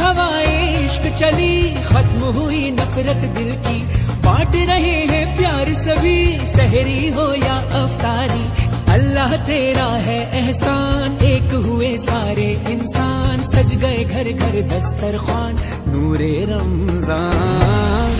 हवाएं इश्क चली, खत्म हुई नफरत दिल की, बांट रहे हैं प्यार सभी, सहरी हो या अफ्तारी। अल्लाह तेरा है एहसान, एक हुए सारे इंसान, सज गए घर घर दस्तरखान, नूरे रमजान।